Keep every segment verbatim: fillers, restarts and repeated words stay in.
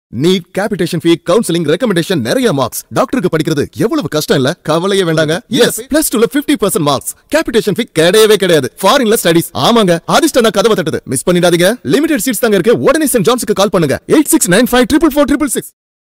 NEET capitation fee counseling recommendation நிறைய marks டாக்டருக்கு படிக்கிறது எவ்வளவு கஷ்டம் இல்ல கவலையே வேண்டாங்க எஸ் plus two ல fifty percent marks capitation fee கிடையவே கிடையாது ஃபாரின்ல ஸ்டடீஸ் ஆமாங்க அதிர்ஷ்டம் நான் கதவை தட்டுது மிஸ் பண்ணிடாதீங்க லிமிடெட் சீட்ஸ் தாங்க இருக்கு உடனே சென்ட் ஜான்ஸ்க்கு கால் பண்ணுங்க eight six nine five four four four six six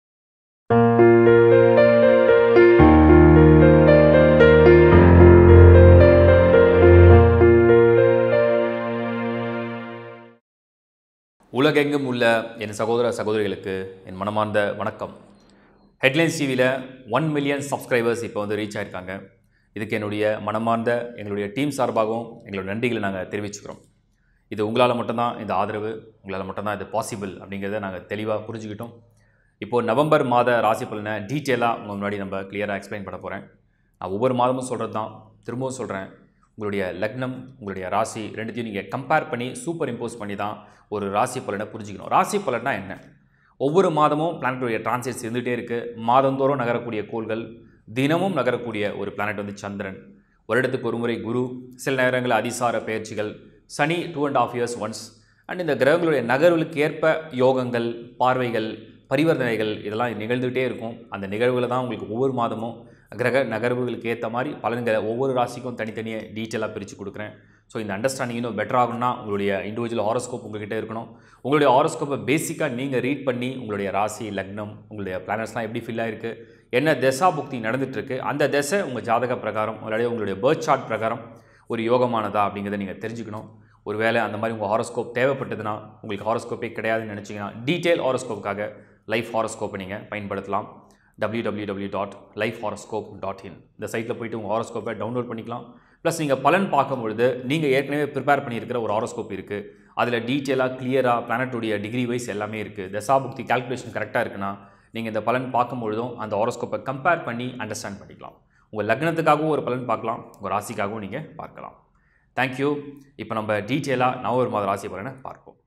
உலகெங்கும் உள்ள என் சகோதர சகோதரிகளுக்கு என் மனமார்ந்த வணக்கம். ஹெட்லைன்ஸ் டிவியில் ஒன் மில்லியன் சப்ஸ்கிரைபர்ஸ் இப்போ வந்து ரீச் ஆகிருக்காங்க. இதுக்கு என்னுடைய மனமார்ந்த எங்களுடைய டீம் சார்பாகவும் எங்களோட நன்றிகளை நாங்கள் தெரிவிச்சுக்கிறோம். இது உங்களால் மட்டும்தான் இந்த ஆதரவு, உங்களால் மட்டும்தான் இது பாசிபிள் அப்படிங்கிறத நாங்கள் தெளிவாக புரிஞ்சுக்கிட்டோம். இப்போது நவம்பர் மாத ராசி பலனை டீட்டெயிலாக உங்கள் முன்னாடி நம்ம கிளியராக எக்ஸ்பிளைன் பண்ண போகிறேன். நான் ஒவ்வொரு மாதமும் சொல்கிறது தான், திரும்பவும் சொல்கிறேன். உங்களுடைய லக்னம், உங்களுடைய ராசி ரெண்டுத்தையும் நீங்கள் கம்பேர் பண்ணி சூப்பர் இம்போஸ் பண்ணி தான் ஒரு ராசி பலனை புரிஞ்சுக்கணும். ராசி பலன்னா என்ன? ஒவ்வொரு மாதமும் பிளானட்டுடைய டிரான்சிட்ஸ் இருந்துகிட்டே இருக்குது. மாதந்தோறும் நகரக்கூடிய கோள்கள், தினமும் நகரக்கூடிய ஒரு பிளானட் வந்து சந்திரன். வருடத்துக்கு ஒரு முறை குரு, சில நேரங்களில் அதிசார பயிற்சிகள், Sani two and half years once. And இந்த கிரகங்களுடைய நகர்வுகளுக்கு ஏற்ப யோகங்கள், பார்வைகள், பரிவர்த்தனைகள் இதெல்லாம் நிகழ்ந்துகிட்டே இருக்கும். அந்த நிகழ்வுகளை தான் உங்களுக்கு ஒவ்வொரு மாதமும் கிரக நகர்வுகளுக்கு ஏற்ற மாதிரி பலன்களை ஒவ்வொரு ராசிக்கும் தனித்தனியாக டீட்டெயிலாக பிரித்து கொடுக்குறேன். ஸோ இந்த அண்டர்ஸ்டாண்டிங் இன்னும் பெட்டர் ஆகணும்னா உங்களுடைய இண்டிவிஜுவல் ஹாரோஸ்கோப் உங்கள்கிட்ட இருக்கணும். உங்களுடைய ஹாரோஸ்கோப்பை பேசிக்காக நீங்கள் ரீட் பண்ணி உங்களுடைய ராசி, லக்னம், உங்களுடைய பிளானட்ஸ்லாம் எப்படி ஃபில் ஆகிருக்கு, என்ன தசா புக்தி நடந்துகிட்ருக்கு, அந்த தசை உங்கள் ஜாதக பிரகாரம் உங்களுடைய உங்களுடைய பர்த் சார்ட் பிரகாரம் ஒரு யோகமானதா அப்படிங்கிறத நீங்கள் தெரிஞ்சுக்கணும். ஒரு வேளை அந்த மாதிரி உங்கள் ஹாரோஸ்கோப் தேவைப்பட்டதுன்னா, உங்களுக்கு ஹாரோஸ்கோப்பே கிடையாதுன்னு நினச்சிங்கன்னா டீட்டெயில் ஹாரோஸ்கோப்புக்காக லைஃப் ஹாரோஸ்கோப்பை நீங்கள் பயன்படுத்தலாம். W W W dot life horoscope dot in இந்த சைட்டில் போய்ட்டு உங்கள் ஹாரோஸ்கோப்பை டவுன்லோட் பண்ணிக்கலாம். ப்ளஸ் நீங்கள் பலன் பார்க்கும்பொழுது நீங்கள் ஏற்கனவே ப்ரிப்பேர் பண்ணியிருக்கிற ஒரு ஹாரோஸ்கோப் இருக்குது. அதில் டீட்டெயிலாக கிளியராக பிளானட்டுடைய டிகிரி வைஸ் எல்லாமே இருக்குது. தசாபுக்தி கால்குலேஷன் கரெக்டாக இருக்குன்னா நீங்கள் இந்த பலன் பார்க்கும்பொழுதும் அந்த ஹாரோஸ்கோப்பை கம்பேர் பண்ணி அண்டர்ஸ்டாண்ட் பண்ணிக்கலாம். உங்கள் லக்னத்துக்காகவும் ஒரு பலன் பார்க்கலாம், உங்கள் ராசிக்காகவும் நீங்கள் பார்க்கலாம். தேங்க்யூ. இப்போ நம்ம டீட்டெயிலாக நவம்பர் மாத ராசி பலனை பார்ப்போம்.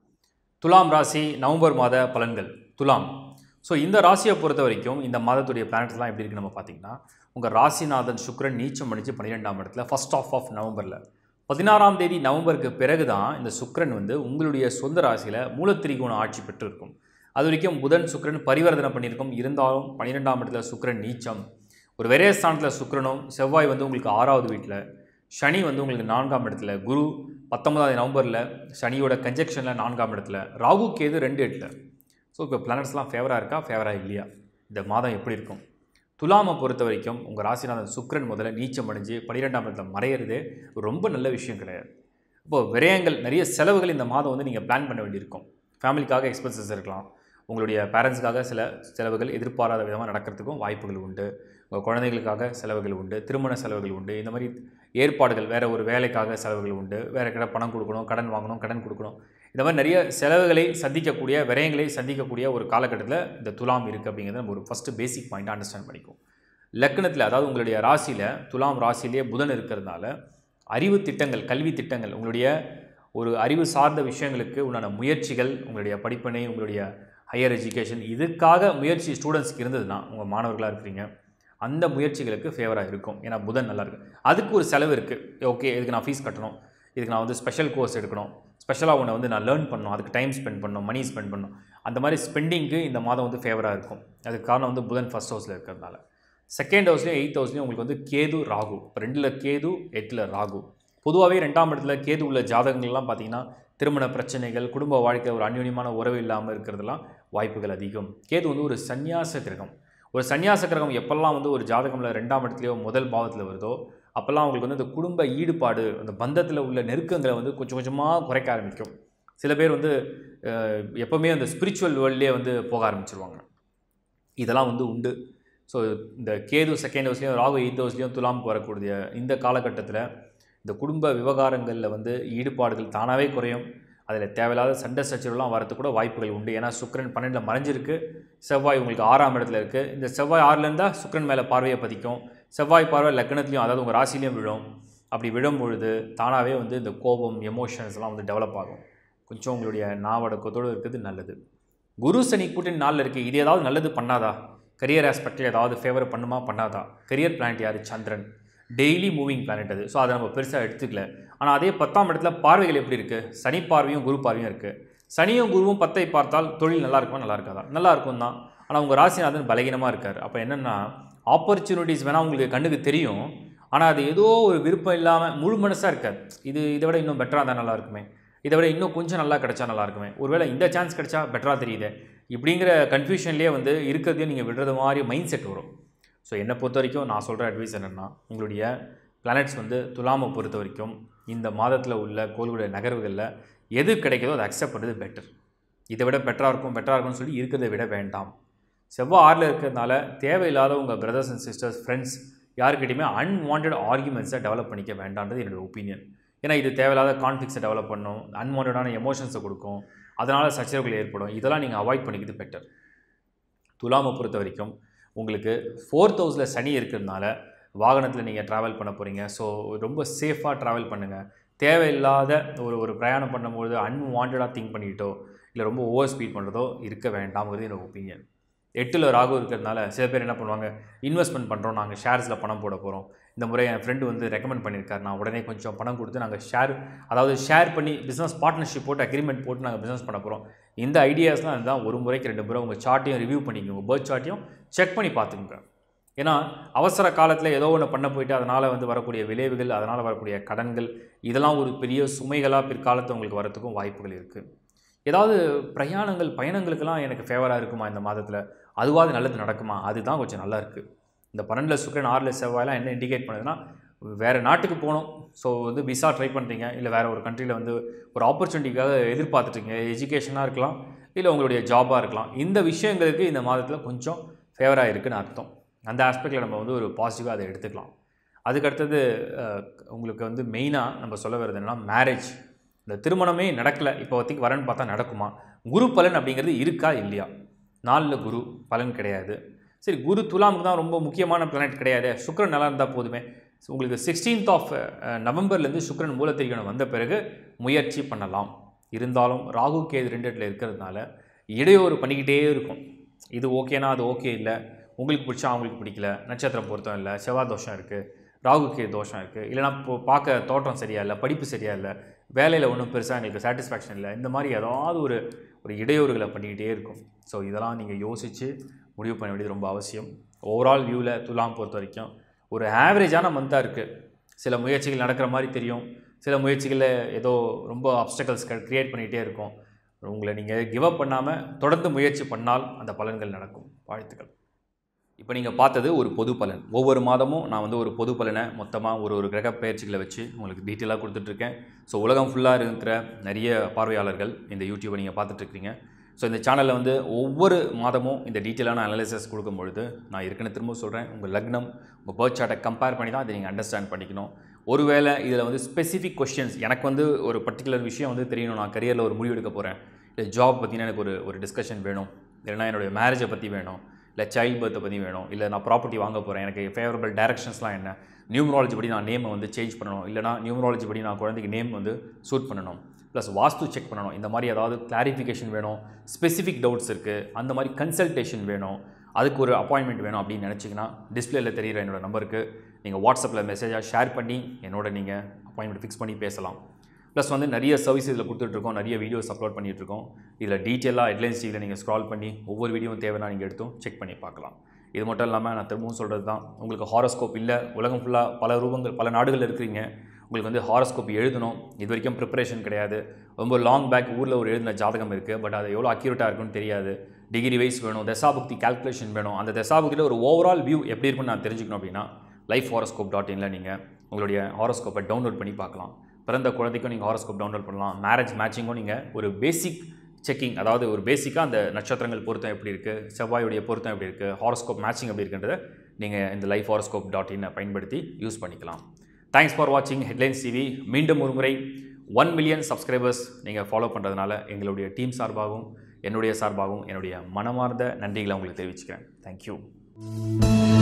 துலாம் ராசி நவம்பர் மாத பலன்கள். துலாம். ஸோ இந்த ராசியை பொறுத்த வரைக்கும் இந்த மாதத்துடைய பிளானட்ஸ்லாம் எப்படி இருக்குது நம்ம பார்த்தீங்கன்னா, உங்கள் ராசிநாதன் சுக்கிரன் நீச்சம் அடித்து பன்னிரெண்டாம் இடத்துல ஃபர்ஸ்ட் ஆஃப் ஆஃப் நவம்பரில் பதினாறாம் தேதி நவம்பருக்கு பிறகு தான் இந்த சுக்கிரன் வந்து உங்களுடைய சொந்த ராசியில் மூலத்திரிகோண ஆட்சி பெற்றிருக்கும். அது வரைக்கும் புதன் சுக்கிரன் பரிவர்த்தனை பண்ணியிருக்கும். இருந்தாலும் பன்னிரெண்டாம் இடத்துல சுக்கிரன் நீச்சம், ஒரு விரய ஸ்தானத்தில் சுக்கிரனும், செவ்வாய் வந்து உங்களுக்கு ஆறாவது வீட்டில், சனி வந்து உங்களுக்கு நான்காம் இடத்துல, குரு பத்தொன்பதாம் நவம்பரில் சனியோட கன்ஜெக்ஷனில் நான்காம் இடத்துல, ராகு கேது ரெண்டு எட்டில். ஸோ இப்போ பிளானட்ஸ்லாம் ஃபேவராக இருக்கா, ஃபேவராக இல்லையா, இந்த மாதம் எப்படி இருக்கும்? துலாமை பொறுத்த வரைக்கும் உங்கள் ராசிநாதன் சுக்கிரன் முதல்ல நீச்சம் அடைஞ்சு பன்னிரெண்டாம் இடத்துல மறையிறதே ரொம்ப நல்ல விஷயம் கிடையாது. இப்போது விரயங்கள், நிறைய செலவுகள் இந்த மாதம் வந்து நீங்கள் பிளான் பண்ண வேண்டியிருக்கும். ஃபேமிலிக்காக எக்ஸ்பென்சஸ் இருக்கலாம், உங்களுடைய பேரண்ட்ஸுக்காக சில செலவுகள் எதிர்பாராத விதமாக நடக்கிறதுக்கும் வாய்ப்புகள் உண்டு, உங்கள் குழந்தைகளுக்காக செலவுகள் உண்டு, திருமண செலவுகள் உண்டு, இந்த மாதிரி ஏற்பாடுகள், வேறு ஒரு வேலைக்காக செலவுகள் உண்டு, வேறு கிட்ட பணம் கொடுக்கணும், கடன் வாங்கணும், கடன் கொடுக்கணும், இந்த மாதிரி நிறைய செலவுகளை சந்திக்கக்கூடிய, விரயங்களை சந்திக்கக்கூடிய ஒரு காலகட்டத்தில் இந்த துலாம் இருக்குது அப்படிங்கிறத நம்ம ஒரு ஃபஸ்ட்டு பேசிக் பாயிண்ட்டாக அண்டர்ஸ்டாண்ட் பண்ணிக்கும். லக்னத்தில், அதாவது உங்களுடைய ராசியில், துலாம் ராசியிலே புதன் இருக்கிறதுனால அறிவு திட்டங்கள், கல்வி திட்டங்கள், உங்களுடைய ஒரு அறிவு சார்ந்த விஷயங்களுக்கு உண்டான முயற்சிகள், உங்களுடைய படிப்பினை, உங்களுடைய ஹையர் எஜுகேஷன், இதுக்காக முயற்சி ஸ்டூடெண்ட்ஸ்க்கு இருந்ததுன்னா, உங்கள் மாணவர்களாக இருக்கிறீங்க, அந்த முயற்சிகளுக்கு ஃபேவராக இருக்கும். ஏன்னா புதன் நல்லா இருக்குது. அதுக்கு ஒரு செலவு இருக்குது. ஓகே, இதுக்கு நான் ஃபீஸ் கட்டணும், இதுக்கு நான் வந்து ஸ்பெஷல் கோர்ஸ் எடுக்கணும், ஸ்பெஷலாக ஒன்று வந்து நான் லேர்ன் பண்ணணும், அதுக்கு டைம் ஸ்பெண்ட் பண்ணணும், மணி ஸ்பெண்ட் பண்ணணும், அந்த மாதிரி ஸ்பெண்டிங்க்கு இந்த மாதம் வந்து ஃபேவராக இருக்கும். அதுக்கு காரணம் வந்து புதன் ஃபஸ்ட் ஹவுஸில் இருக்கிறதுனால. செகண்ட் ஹவுஸ்லேயும் எயித் ஹவுஸ்லேயும் உங்களுக்கு வந்து கேது, ராகு. இப்போ ரெண்டில் கேது, எட்டில் ராகு. பொதுவாகவே ரெண்டாம் இடத்துல கேது உள்ள ஜாதகங்கள்லாம் பார்த்தீங்கன்னா திருமண பிரச்சனைகள், குடும்ப வாழ்க்கை, ஒரு அந்யோன்யமான உறவு இல்லாமல் இருக்கிறதுலாம் வாய்ப்புகள் அதிகம். கேது வந்து ஒரு சந்நியாச கிரகம். ஒரு சந்நியாச கிரகம் எப்பெல்லாம் வந்து ஒரு ஜாதகமில் ரெண்டாம் இடத்துலையோ முதல் பாவத்தில் வருதோ அப்போல்லாம் அவங்களுக்கு வந்து இந்த குடும்ப ஈடுபாடு, அந்த பந்தத்தில் உள்ள நெருக்கங்களை வந்து கொஞ்சம் கொஞ்சமாக குறைக்க ஆரம்பிக்கும். சில பேர் வந்து எப்போவுமே அந்த ஸ்பிரிச்சுவல் வேர்ல்ட்லேயே வந்து போக ஆரம்பிச்சிருவாங்க. இதெல்லாம் வந்து உண்டு. ஸோ இந்த கேது செகண்ட் ஹவுஸ்லேயும் ராகு எயித் ஹவுஸ்லேயும் துலாமுக்கு வரக்கூடிய இந்த காலகட்டத்தில் இந்த குடும்ப விவகாரங்களில் வந்து ஈடுபாடுகள் தானாகவே குறையும். அதில் தேவையில்லாத சண்டை சச்சரவுலாம் வரதுக்கு கூட வாய்ப்புகள் உண்டு. ஏன்னா சுக்கிரன் பன்னெண்டில் மறைஞ்சிருக்கு, செவ்வாய் உங்களுக்கு ஆறாம் இடத்துல இருக்குது. இந்த செவ்வாய் ஆறில் இருந்தால் சுக்கிரன் மேலே பார்வையை பதிக்கும். செவ்வாய் பார்வை லக்னத்துலையும், அதாவது உங்கள் ராசிலையும் விழும். அப்படி விழும் பொழுது தானாகவே வந்து இந்த கோபம், எமோஷன்ஸ்லாம் வந்து டெவலப் ஆகும். கொஞ்சம் உங்களுடைய நாவடக்கத்தோடு இருக்கிறது நல்லது. குரு சனி கூட்டின் நாளில் இருக்குது. இது ஏதாவது நல்லது பண்ணாதா? கரியர் ஆஸ்பெக்டில் ஏதாவது ஃபேவர் பண்ணுமா, பண்ணாதா? கரியர் பிளானட் யார்? சந்திரன். டெய்லி மூவிங் பிளானட் அது. ஸோ அதை நம்ம பெருசாக எடுத்துக்கல. ஆனால் அதே பத்தாம் இடத்துல பார்வைகள் எப்படி இருக்குது? சனி பார்வையும் குரு பார்வையும் இருக்குது. சனியும் குருவும் பத்தை பார்த்தால் தொழில் நல்லா இருக்குமா நல்லா இருக்காதா? நல்லா இருக்கும் தான். ஆனால் உங்கள் ராசிநாதன் பலகீனமாக இருக்கார். அப்போ என்னென்னா ஆப்பர்ச்சுனிட்டிஸ் வேணால் உங்களுக்கு கண்ணுக்கு தெரியும், ஆனால் அது ஏதோ ஒரு விருப்பம் இல்லாமல் முழு மனசாக இருக்காது. இது இதை விட இன்னும் பெட்டராக இருந்தால் நல்லா இருக்குமே, இதை விட இன்னும் கொஞ்சம் நல்லா கிடைச்சா நல்லா இருக்குமே, ஒருவேளை இந்த சான்ஸ் கிடைச்சா பெட்டராக தெரியுது இப்படிங்கிற கன்ஃபியூஷன்லேயே வந்து இருக்கிறதையும் நீங்கள் விடுறது மாதிரி மைண்ட் செட் வரும். ஸோ என்னை பொறுத்த வரைக்கும் நான் சொல்கிற அட்வைஸ் என்னென்னா, உங்களுடைய பிளானட்ஸ் வந்து துலாமை பொறுத்த வரைக்கும் இந்த மாதத்தில் உள்ள கோள்களுடைய நகர்வுகளில் எது கிடைக்குதோ அதை அக்செப்ட் பண்ணுறது பெட்டர். இதை விட பெட்டராக இருக்கும் பெட்டராக இருக்கும்னு சொல்லி இருக்கிறத விட வேண்டாம். செவ்வாய் ஆறில் இருக்கிறதுனால தேவையில்லாத உங்கள் பிரதர்ஸ் அண்ட் சிஸ்டர்ஸ் ஃப்ரெண்ட்ஸ் யாருக்கிட்டையுமே அன்வான்ட் ஆர்குமெண்ட்ஸை டெவலப் பண்ணிக்க வேண்டான்றது என்னோடய ஒப்பீனியன். ஏன்னா இது தேவையில்லாத கான்ஃப்ளிக்ஸை டெவலப் பண்ணும், அன்வான்டான எமோஷன்ஸை கொடுக்கும், அதனால் சச்சரவுகள் ஏற்படும். இதெல்லாம் நீங்கள் அவாய்ட் பண்ணிக்கிறது பெட்டர். துலாமை பொறுத்த வரைக்கும் உங்களுக்கு ஃபோர்த் ஹவுஸில் சனி இருக்கிறதுனால வாகனத்தில் நீங்கள் ட்ராவல் பண்ண போகிறீங்க. ஸோ ரொம்ப சேஃபாக ட்ராவல் பண்ணுங்கள். தேவையில்லாத ஒரு ஒரு பிரயாணம் பண்ணும்போது அன்வான்டாக திங்க் பண்ணிக்கிட்டோ இல்லை ரொம்ப ஓவர் ஸ்பீட் பண்ணுறதோ இருக்க வேண்டாம்ங்கிறது என்னோடய ஒப்பீனியன். எட்டில் ராகு இருக்கிறதுனால சில பேர் என்ன பண்ணுவாங்க, இன்வெஸ்ட்மெண்ட் பண்ணுறோம், நாங்கள் ஷேர்ஸில் பணம் போட போகிறோம், இந்த முறை என் ஃப்ரெண்டு வந்து ரெக்கமெண்ட் பண்ணியிருக்காரு, நான் உடனே கொஞ்சம் பணம் கொடுத்து நாங்கள் ஷேர் அதாவது ஷேர் பண்ணி பிஸ்னஸ் பார்ட்னர்ஷிப் போட்டு அக்ரிமெண்ட் போட்டு நாங்கள் பிஸ்னஸ் பண்ண போகிறோம். இந்த ஐடியாஸ்லாம் இருந்தால் ஒரு முறைக்கு ரெண்டு முறை உங்கள் சார்ட்டையும் ரிவ்யூ பண்ணிக்கோங்க, உங்கள் பர்த் சார்ட்டையும் செக் பண்ணி பார்த்துக்கோங்க. ஏன்னா அவசர காலத்தில் ஏதோ ஒன்று பண்ண போயிட்டு அதனால் வந்து வரக்கூடிய விளைவுகள், அதனால் வரக்கூடிய கடன்கள், இதெல்லாம் ஒரு பெரிய சுமைகளாக பிற்காலத்தில் உங்களுக்கு வரத்துக்கும் வாய்ப்புகள் இருக்குது. ஏதாவது பிரயாணங்கள் பயணங்களுக்கெல்லாம் எனக்கு ஃபேவராக இருக்குமா இந்த மாதத்தில், அதுவாது நல்லது நடக்குமா, அதுதான் கொஞ்சம் நல்லா இருக்குது. இந்த பன்னெண்டில் சுக்கிரன் ஆறில் செவ்வாயெல்லாம் என்ன இண்டிகேட் பண்ணுதுன்னா, வேறு நாட்டுக்கு போகணும், ஸோ வந்து விசா ட்ரை பண்ணுறீங்க, இல்லை வேறு ஒரு கண்ட்ரியில் வந்து ஒரு ஆப்பர்ச்சுனிட்டிக்காக எதிர்பார்த்துட்ருக்கீங்க, எஜுகேஷனாக இருக்கலாம் இல்லை உங்களுடைய ஜாபாக இருக்கலாம். இந்த விஷயங்களுக்கு இந்த மாதத்தில் கொஞ்சம் ஃபேவராக இருக்குதுன்னு அர்த்தம். அந்த ஆஸ்பெக்டில் நம்ம வந்து ஒரு பாசிட்டிவாக அதை எடுத்துக்கலாம். அதுக்கடுத்தது உங்களுக்கு வந்து மெயினாக நம்ம சொல்ல வருது என்னென்னா மேரேஜ். இந்த திருமணமே நடக்கலை, இப்போ வரைக்கும் வரன்னு பார்த்தா நடக்குமா? குரு பலன் அப்படிங்கிறது இருக்கா இல்லையா? நாலில் குரு பலன் கிடையாது. சரி, குரு துலாமுக்கு தான் ரொம்ப முக்கியமான பிளானட் கிடையாது, சுக்கிரன் நல்லா இருந்தால் போதுமே. உங்களுக்கு சிக்ஸ்டீன்த் ஆஃப் நவம்பர்லேருந்து சுக்கிரன் மூலத்திரிகோணம் வந்த பிறகு முயற்சி பண்ணலாம். இருந்தாலும் ராகு கேது ரெண்டு இடத்துல இருக்கிறதுனால இடையூறு பண்ணிக்கிட்டே இருக்கும். இது ஓகேனா அது ஓகே இல்லை, உங்களுக்கு பிடிச்சா அவங்களுக்கு பிடிக்கல, நட்சத்திரம் பொருத்தம் இல்லை, செவ்வாய் தோஷம் இருக்குது, ராகு கே தோஷம் இருக்குது, இல்லைனா இப்போ பார்க்க தோற்றம் சரியா இல்லை, படிப்பு சரியா இல்லை, வேலையில் ஒன்றும் பெருசாக எங்களுக்கு சாட்டிஸ்ஃபேக்ஷன் இல்லை, இந்த மாதிரி ஏதாவது ஒரு ஒரு இடையூறுகளை பண்ணிக்கிட்டே இருக்கும். ஸோ இதெல்லாம் நீங்கள் யோசித்து முடிவு பண்ண வேண்டியது ரொம்ப அவசியம். ஓவரால் வியூவில் துலாம் பொறுத்த வரைக்கும் ஒரு ஆவரேஜான மந்தாக இருக்குது. சில முயற்சிகள் நடக்கிற மாதிரி தெரியும், சில முயற்சிகளில் ஏதோ ரொம்ப அப்டக்கல்ஸ் க்ரியேட் பண்ணிகிட்டே இருக்கும். உங்களை நீங்கள் கிவ் அப் பண்ணாமல் தொடர்ந்து முயற்சி பண்ணால் அந்த பலன்கள் நடக்கும். வாழ்த்துக்கள். இப்போ நீங்கள் பார்த்தது ஒரு பொது பலன். ஒவ்வொரு மாதமும் நான் வந்து ஒரு பொது பலனை மொத்தமாக ஒரு ஒரு கிரக பயிற்சிகளை வச்சு உங்களுக்கு டீட்டெயிலாக கொடுத்துட்ருக்கேன். ஸோ உலகம் ஃபுல்லாக இருக்கிற நிறைய பார்வையாளர்கள் இந்த யூடியூப்பை நீங்கள் பார்த்துட்ருக்கீங்க. ஸோ இந்த சேனலில் வந்து ஒவ்வொரு மாதமும் இந்த டீட்டெயிலான அனலைசஸ் கொடுக்கும்பொழுது நான் ஏற்கனவே திரும்ப சொல்கிறேன், உங்கள் லக்னம் உங்கள் பர்த் சார்ட்டை கம்பேர் பண்ணி தான் அதை நீங்கள் அண்டர்ஸ்டாண்ட் பண்ணிக்கணும். ஒருவேளை இதில் வந்து ஸ்பெசிஃபிக் கொஸ்டின்ஸ், எனக்கு வந்து ஒரு பர்டிகுலர் விஷயம் வந்து தெரியணும், நான் கரியரில் ஒரு முடிவு எடுக்க போகிறேன், இல்லை ஜாப் பற்றினா எனக்கு ஒரு ஒரு டிஸ்கஷன் வேணும், இல்லைனா என்னுடைய மேரேஜை பற்றி வேணும், இல்லை சைல்டு பர்த்தை பற்றி வேணும், இல்லை நான் ப்ராப்பர்ட்டி வாங்க போகிறேன், எனக்கு ஃபேவரபிள் டைரக்ஷன்ஸ்லாம் என்ன, நியூமராலஜி படி நான் நேமை வந்து சேஞ்ச் பண்ணணும், இல்லைனா நியூமராலஜி படி நான் குழந்தைக்கு நேம் வந்து சூட் பண்ணணும், ப்ளஸ் வாஸ்து செக் பண்ணணும், இந்த மாதிரி ஏதாவது கிளாரிஃபிகேஷன் வேணும், ஸ்பெசிஃபிக் டவுட்ஸ் இருக்குது, அந்த மாதிரி கன்சல்டேஷன் வேணும், அதுக்கு ஒரு அப்பாயின்மெண்ட் வேணும் அப்படின்னு நினச்சிங்கன்னா டிஸ்பிளேயில் தெரிகிற என்னோடய நம்பருக்கு நீங்கள் வாட்ஸ்அப்பில் மெசேஜாக ஷேர் பண்ணி என்னோட நீங்கள் அப்பாயின்மெண்ட் ஃபிக்ஸ் பண்ணி பேசலாம். ப்ளஸ் வந்து நிறைய சர்வீஸ் இதில் கொடுத்துட்ருக்கோம், நிறைய வீடியோஸ் அப்லோட் பண்ணிகிட்ருக்கோம். இதில் டீட்டெயிலாக ஹெட்லைன்ஸ் டிவியில் நீங்கள் ஸ்க்ரால் பண்ணி ஒவ்வொரு வீடியோவும் தேவைன்னா நீங்கள் எடுத்தும் செக் பண்ணி பார்க்கலாம். இது மட்டும் இல்லாமல் நான் திரும்பவும் சொல்கிறது தான், உங்களுக்கு ஹாரோஸ்கோப் இல்லை, உலகம் ஃபுல்லாக பல ரூபங்கள் பல நாடுகளில் இருக்கிறீங்க, உங்களுக்கு வந்து ஹாரோஸ்கோப் எழுதணும், இது வரைக்கும் ப்ரிப்பரேஷன் கிடையாது, ரொம்ப லாங் பேக் ஊரில் ஒரு எழுதின ஜாதகம் இருக்குது, பட் அது எவ்வளோ அக்யூரேட்டாக இருக்குன்னு தெரியாது, டிகிரி வைஸ் வேணும், தசாபுக்தி கால்குலேஷன் வேணும், அந்த தசாபுக்தியில் ஒரு ஓவரால் வியூ எப்படி இருக்குன்னு நான் தெரிஞ்சுக்கணும் அப்படின்னா லைஃப் ஹாரோஸ்கோப் டாட் இனில் நீங்கள் உங்களுடைய ஹாரோஸ்கோப்பை டவுன்லோட் பண்ணி பார்க்கலாம். பிறந்த குழந்தைக்கும் நீங்கள் ஹாரோஸ்கோப் டவுன்லோட் பண்ணலாம். மேரேஜ் மேட்சிங்கும் நீங்கள் ஒரு பேசிக் செக்கிங், அதாவது ஒரு பேசிக்காக அந்த நட்சத்திரங்கள் பொருத்தம் எப்படி இருக்குது, செவ்வாயுடைய பொருத்தம் எப்படி இருக்குது, ஹாரோஸ்கோப் மேட்சிங் எப்படி இருக்குன்றதை நீங்கள் இந்த லைஃப் ஹாரோஸ்கோப் டாட் இன் பயன்படுத்தி யூஸ் பண்ணிக்கலாம். தேங்க்ஸ் ஃபார் வாட்சிங் ஹெட்லைன்ஸ் டிவி. மீண்டும் ஒரு முறை ஒன் மில்லியன் சப்ஸ்கிரைபர்ஸ் நீங்கள் ஃபாலோ பண்ணுறதுனால எங்களுடைய டீம் சார்பாகவும் என்னுடைய சார்பாகவும் என்னுடைய மனமார்ந்த நன்றிகளை உங்களுக்கு தெரிவிச்சுக்கிறேன். தேங்க்யூ.